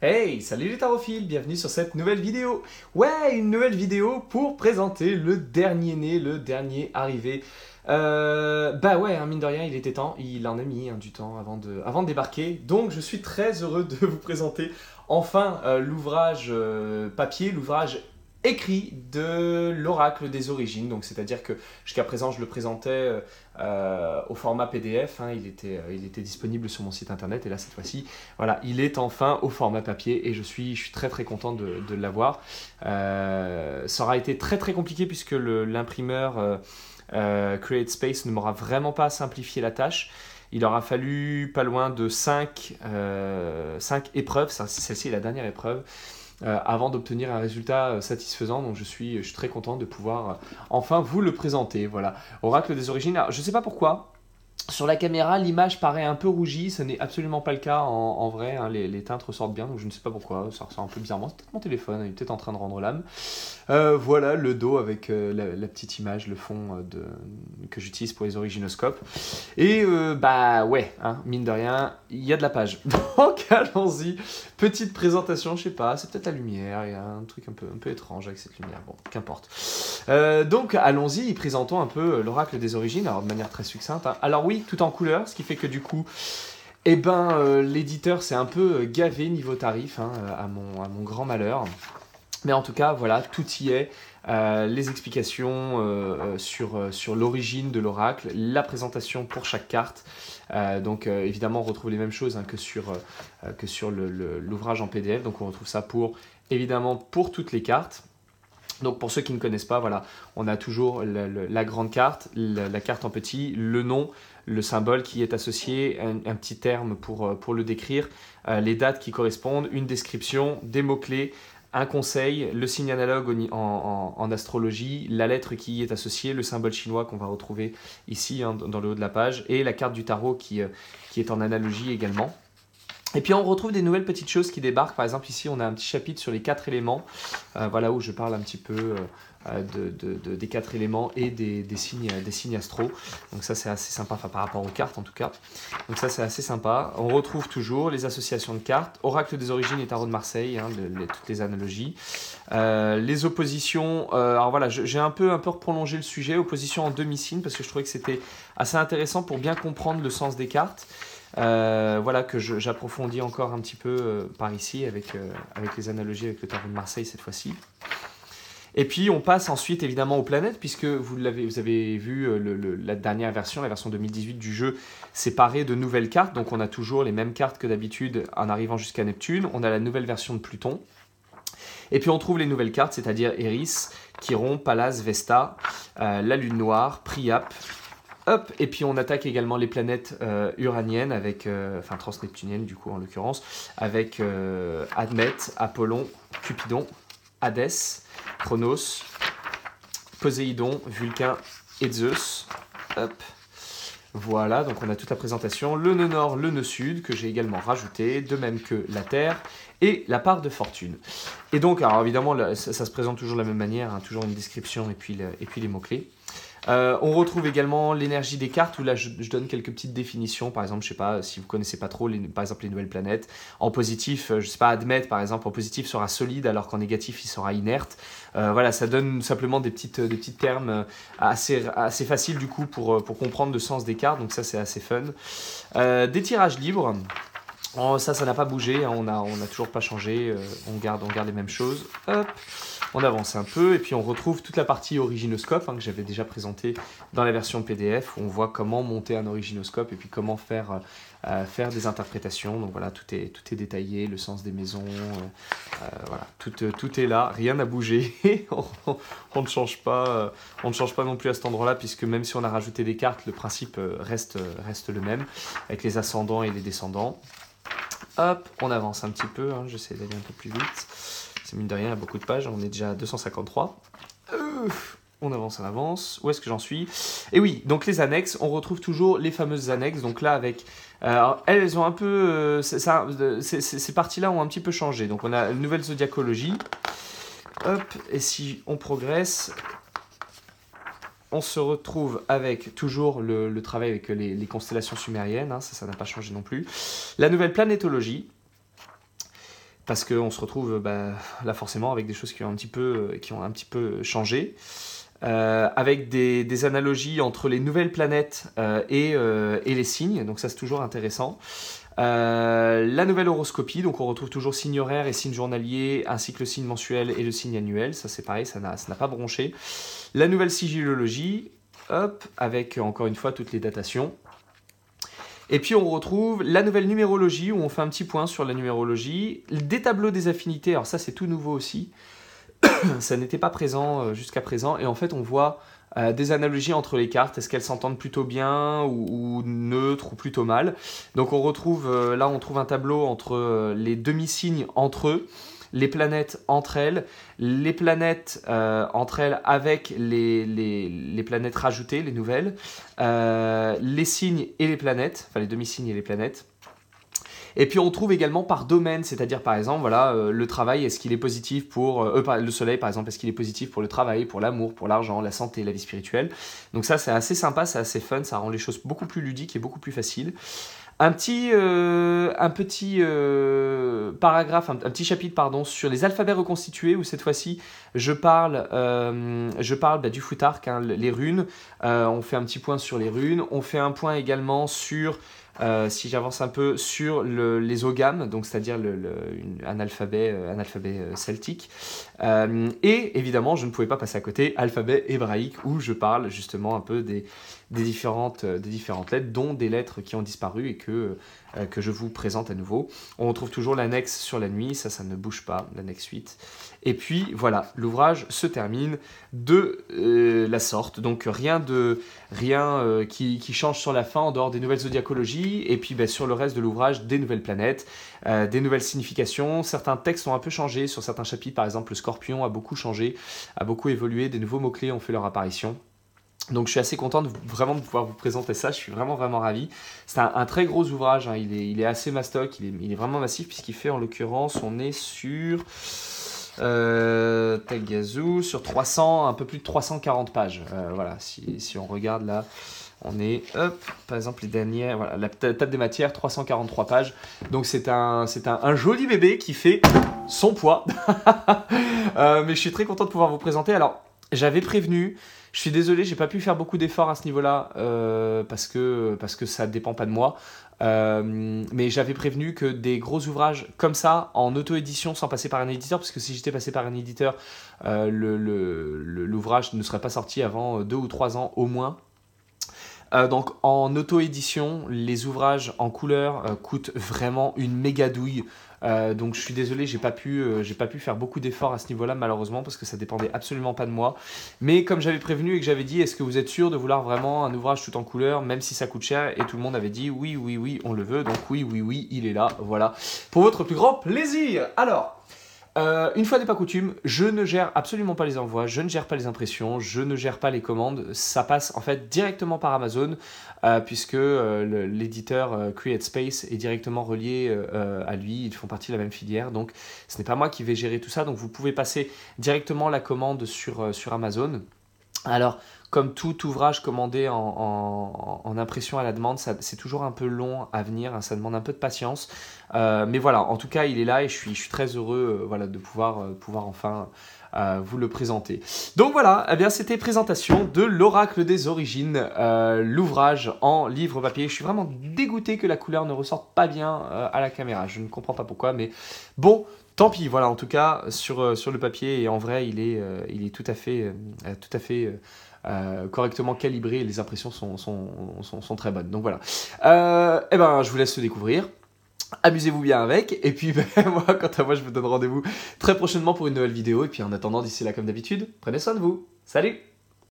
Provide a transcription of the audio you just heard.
Hey, salut les tarophiles, bienvenue sur cette nouvelle vidéo. Ouais, une nouvelle vidéo pour présenter le dernier né, le dernier arrivé. Bah ouais, hein, mine de rien, il était temps, il en a mis du temps avant de débarquer. Donc je suis très heureux de vous présenter enfin l'ouvrage papier, l'ouvrage écrit de l'oracle des origines. Donc c'est-à-dire que jusqu'à présent je le présentais au format PDF, hein, il était disponible sur mon site internet et là cette fois-ci, voilà, il est enfin au format papier et je suis très très content de l'avoir. Ça aura été très très compliqué puisque l'imprimeur CreateSpace ne m'aura vraiment pas simplifié la tâche. Il aura fallu pas loin de 5 épreuves, celle-ci est la dernière épreuve, avant d'obtenir un résultat satisfaisant. Donc je suis très content de pouvoir enfin vous le présenter. Voilà, Oracle des origines. Alors, je ne sais pas pourquoi. Sur la caméra, l'image paraît un peu rougie, ce n'est absolument pas le cas en vrai, hein, les teintes ressortent bien, donc je ne sais pas pourquoi, ça ressort un peu bizarrement, c'est peut-être mon téléphone, il est peut-être en train de rendre l'âme. Voilà le dos avec la petite image, le fond que j'utilise pour les originoscopes. Et bah ouais, hein, mine de rien, il y a de la page. Donc allons-y, petite présentation, je sais pas, c'est peut-être la lumière, il y a un truc un peu étrange avec cette lumière, bon, qu'importe. Donc allons-y, présentons un peu l'oracle des origines, alors de manière très succincte, hein. Alors oui, tout en couleur, ce qui fait que du coup, l'éditeur s'est un peu gavé niveau tarif, hein, à mon grand malheur. Mais en tout cas, voilà, tout y est. Les explications sur l'origine de l'oracle, la présentation pour chaque carte. Donc évidemment, on retrouve les mêmes choses, hein, que sur l'ouvrage en PDF. Donc on retrouve ça évidemment pour toutes les cartes. Donc pour ceux qui ne connaissent pas, voilà, on a toujours la grande carte, la carte en petit, le nom, le symbole qui est associé, un petit terme pour le décrire, les dates qui correspondent, une description, des mots-clés, un conseil, le signe analogue en astrologie, la lettre qui y est associée, le symbole chinois qu'on va retrouver ici, hein, dans le haut de la page, et la carte du tarot qui est en analogie également. Et puis on retrouve des nouvelles petites choses qui débarquent. Par exemple ici on a un petit chapitre sur les 4 éléments, voilà, où je parle un petit peu des 4 éléments et des signes astro. Donc ça c'est assez sympa, enfin, par rapport aux cartes en tout cas. Donc ça c'est assez sympa. On retrouve toujours les associations de cartes, oracle des origines et tarot de Marseille, hein, toutes les analogies. Les oppositions, alors voilà, j'ai un peu prolongé le sujet, opposition en demi-signe, parce que je trouvais que c'était assez intéressant pour bien comprendre le sens des cartes. Voilà, que j'approfondis encore un petit peu par ici avec les analogies avec le tarot de Marseille cette fois-ci. Et puis on passe ensuite évidemment aux planètes, puisque vous avez vu la dernière version, la version 2018 du jeu, séparée de nouvelles cartes. Donc on a toujours les mêmes cartes que d'habitude en arrivant jusqu'à Neptune. On a la nouvelle version de Pluton. Et puis on trouve les nouvelles cartes, c'est-à-dire Eris, Chiron, Pallas, Vesta, la Lune Noire, Priap. Hop, et puis on attaque également les planètes uraniennes, enfin transneptuniennes du coup en l'occurrence, avec Admet, Apollon, Cupidon, Hadès, Chronos, Poséidon, Vulcain et Zeus. Hop. Voilà, donc on a toute la présentation, le nœud nord, le nœud sud, que j'ai également rajouté, de même que la Terre, et la part de fortune. Et donc, alors évidemment, ça se présente toujours de la même manière, hein, toujours une description et puis les mots-clés. On retrouve également l'énergie des cartes, où là je donne quelques petites définitions. Par exemple, je sais pas si vous connaissez pas trop par exemple les nouvelles planètes. En positif, je sais pas, Admet par exemple, en positif sera solide alors qu'en négatif il sera inerte. Voilà, ça donne simplement des petits termes assez faciles du coup pour comprendre le sens des cartes. Donc ça c'est assez fun. Des tirages libres. Ça n'a pas bougé, hein, on a toujours pas changé, on garde les mêmes choses. Hop, on avance un peu et puis on retrouve toute la partie originoscope, hein, que j'avais déjà présentée dans la version PDF, où on voit comment monter un originoscope et puis comment faire des interprétations. Donc voilà, tout est détaillé, le sens des maisons, voilà, tout est là, rien n'a bougé. On ne change pas non plus à cet endroit-là, puisque même si on a rajouté des cartes, le principe reste le même, avec les ascendants et les descendants. Hop, on avance un petit peu, hein, j'essaie d'aller un peu plus vite. C'est mine de rien, il y a beaucoup de pages, on est déjà à 253. On avance. Où est-ce que j'en suis ? Et oui, donc les annexes, on retrouve toujours les fameuses annexes. Donc là, alors, elles ont un peu... ces parties-là ont un petit peu changé. Donc on a une nouvelle zodiacologie. Hop, et si on progresse... On se retrouve avec toujours le travail avec les constellations sumériennes, hein, ça n'a pas changé non plus. La nouvelle planétologie, parce qu'on se retrouve là forcément avec des choses qui ont un petit peu changé. Avec des analogies entre les nouvelles planètes et les signes, donc ça c'est toujours intéressant. La nouvelle horoscopie, donc on retrouve toujours signe horaire et signe journalier, ainsi que le signe mensuel et le signe annuel, ça c'est pareil, ça n'a pas bronché. La nouvelle sigillologie, hop, avec encore une fois toutes les datations. Et puis on retrouve la nouvelle numérologie, où on fait un petit point sur la numérologie, des tableaux des affinités, alors ça c'est tout nouveau aussi, ça n'était pas présent jusqu'à présent, et en fait on voit des analogies entre les cartes, est-ce qu'elles s'entendent plutôt bien ou neutres ou plutôt mal. Donc on retrouve, là on trouve un tableau entre les demi-signes entre eux, les planètes entre elles, les planètes entre elles avec les planètes rajoutées, les nouvelles, les signes et les planètes, enfin les demi-signes et les planètes. Et puis on trouve également par domaine, c'est-à-dire par exemple, voilà, le travail, est-ce qu'il est positif pour... le soleil par exemple, est-ce qu'il est positif pour le travail, pour l'amour, pour l'argent, la santé, la vie spirituelle. Donc ça c'est assez sympa, c'est assez fun, ça rend les choses beaucoup plus ludiques et beaucoup plus faciles. Un petit paragraphe, un petit chapitre pardon, sur les alphabets reconstitués, où cette fois-ci je parle du Futhark, hein, les runes. On fait un petit point sur les runes, on fait un point également sur... si j'avance un peu sur les oghams, donc c'est-à-dire un alphabet celtique. Et évidemment, je ne pouvais pas passer à côté alphabet hébraïque, où je parle justement un peu des différentes lettres, dont des lettres qui ont disparu et que je vous présente à nouveau. On retrouve toujours l'annexe sur la nuit, ça ne bouge pas, l'annexe 8. Et puis voilà, l'ouvrage se termine de la sorte, donc rien qui change sur la fin en dehors des nouvelles zodiacologies, et puis sur le reste de l'ouvrage, des nouvelles planètes, des nouvelles significations. Certains textes ont un peu changé, sur certains chapitres par exemple le Scorpion a beaucoup changé, a beaucoup évolué, des nouveaux mots-clés ont fait leur apparition. Donc je suis assez content vraiment de pouvoir vous présenter ça, je suis vraiment ravi. C'est un très gros ouvrage, hein. Il est assez mastoc, il est vraiment massif, puisqu'il fait en l'occurrence, on est sur... Tagazu, sur 300, un peu plus de 340 pages. Voilà, si on regarde là, on est, par exemple les dernières, voilà, la table des matières, 343 pages. Donc c'est un joli bébé qui fait son poids. Mais je suis très content de pouvoir vous présenter. Alors, j'avais prévenu, je suis désolé, j'ai pas pu faire beaucoup d'efforts à ce niveau-là parce que ça dépend pas de moi. Mais j'avais prévenu que des gros ouvrages comme ça, en auto-édition sans passer par un éditeur, parce que si j'étais passé par un éditeur, l'ouvrage ne serait pas sorti avant 2 ou 3 ans au moins. Donc en auto-édition, les ouvrages en couleur coûtent vraiment une méga douille. Donc je suis désolé, j'ai pas pu faire beaucoup d'efforts à ce niveau-là malheureusement, parce que ça dépendait absolument pas de moi. Mais comme j'avais prévenu et que j'avais dit, est-ce que vous êtes sûr de vouloir vraiment un ouvrage tout en couleur, même si ça coûte cher, et tout le monde avait dit oui, on le veut, donc oui, il est là, voilà, pour votre plus grand plaisir. Alors, une fois n'est pas coutume, je ne gère absolument pas les envois, je ne gère pas les impressions, je ne gère pas les commandes, ça passe en fait directement par Amazon, puisque l'éditeur CreateSpace est directement relié à lui, ils font partie de la même filière, donc ce n'est pas moi qui vais gérer tout ça, donc vous pouvez passer directement la commande sur Amazon. Alors, comme tout ouvrage commandé en impression à la demande, c'est toujours un peu long à venir, hein, ça demande un peu de patience. Mais voilà, en tout cas, il est là et je suis très heureux voilà, de pouvoir enfin vous le présenter. Donc voilà, eh bien, c'était présentation de l'Oracle des Origines, l'ouvrage en livre papier. Je suis vraiment dégoûté que la couleur ne ressorte pas bien à la caméra. Je ne comprends pas pourquoi, mais bon... Tant pis, voilà, en tout cas, sur le papier et en vrai, il est tout à fait correctement calibré et les impressions sont très bonnes. Donc voilà. Eh ben, je vous laisse le découvrir. Amusez-vous bien avec. Et puis, moi, quant à moi, je vous donne rendez-vous très prochainement pour une nouvelle vidéo. Et puis, en attendant, d'ici là, comme d'habitude, prenez soin de vous. Salut!